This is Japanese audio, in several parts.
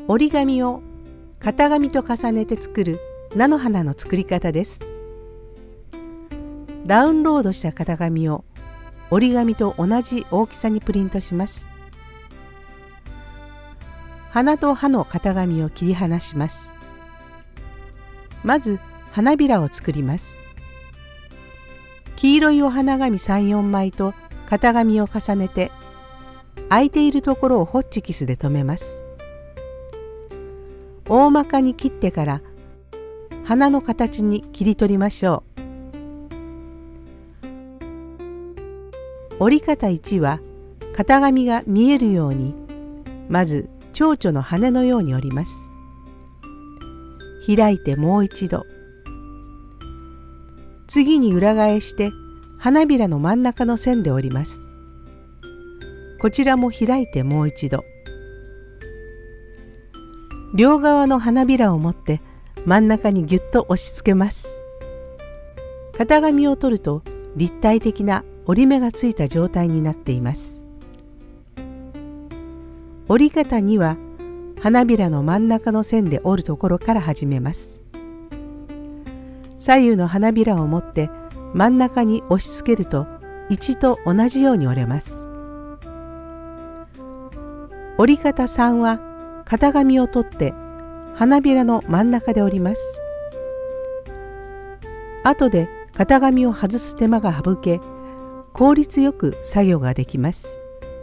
折り紙を型紙と重ねて作る菜の花の作り方です。ダウンロードした型紙を折り紙と同じ大きさにプリントします。花と葉の型紙を切り離します。まず花びらを作ります。黄色いお花紙3、4枚と型紙を重ねて、空いているところをホッチキスで留めます。大まかに切ってから花の形に切り取りましょう。折り方1は型紙が見えるように、まず蝶々の羽のように折ります。開いてもう一度。次に裏返して花びらの真ん中の線で折ります。こちらも開いてもう一度。両側の花びらを持って真ん中にぎゅっと押し付けます。型紙を取ると立体的な折り目がついた状態になっています。折り方2は花びらの真ん中の線で折るところから始めます。左右の花びらを持って真ん中に押し付けると1と同じように折れます。折り方3は型紙を取って花びらの真ん中で折ります。後で型紙を外す手間が省け、効率よく作業ができます。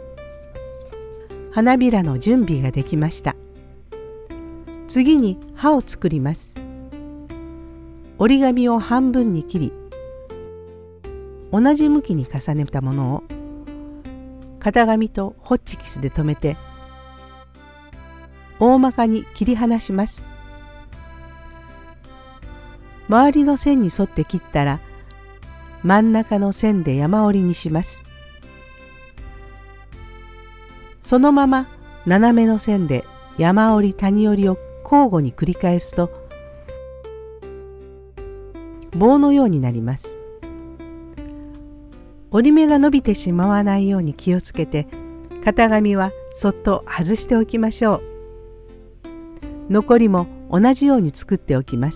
花びらの準備ができました。次に葉を作ります。折り紙を半分に切り、同じ向きに重ねたものを型紙とホッチキスで留めて大まかに切り離します。周りの線に沿って切ったら真ん中の線で山折りにします。そのまま斜めの線で山折り谷折りを交互に繰り返すと棒のようになります。折り目が伸びてしまわないように気をつけて、型紙はそっと外しておきましょう。残りも同じように作っておきます。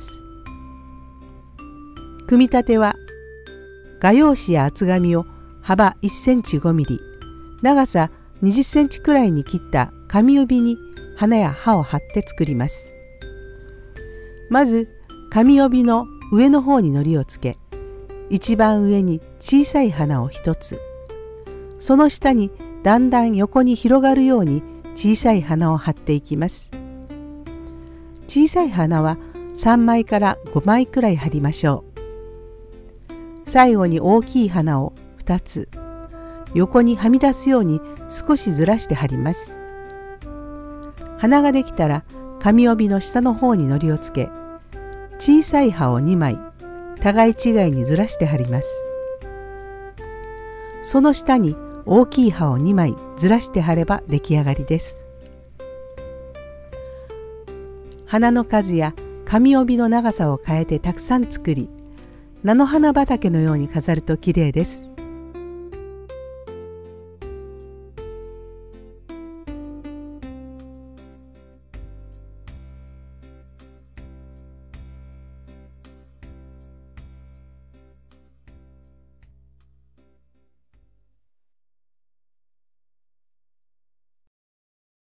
組み立ては画用紙や厚紙を幅1センチ5ミリ、長さ20センチくらいに切った紙帯に花や葉を貼って作ります。まず紙帯の上の方に糊をつけ、一番上に小さい花を1つ、その下にだんだん横に広がるように小さい花を貼っていきます。小さい花は3枚から5枚くらい貼りましょう。最後に大きい花を2つ、横にはみ出すように少しずらして貼ります。花ができたら紙帯の下の方に糊をつけ、小さい葉を2枚、互い違いにずらして貼ります。その下に大きい葉を2枚ずらして貼れば出来上がりです。花の数や紙帯の長さを変えてたくさん作り、菜の花畑のように飾るときれいです。